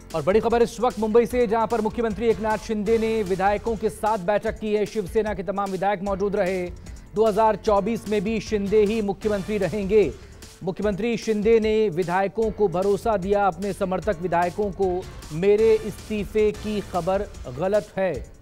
और बड़ी खबर इस वक्त मुंबई से, जहां पर मुख्यमंत्री एकनाथ शिंदे ने विधायकों के साथ बैठक की है। शिवसेना के तमाम विधायक मौजूद रहे। 2024 में भी शिंदे ही मुख्यमंत्री रहेंगे। मुख्यमंत्री शिंदे ने विधायकों को भरोसा दिया। अपने समर्थक विधायकों को मेरे इस्तीफे की खबर गलत है।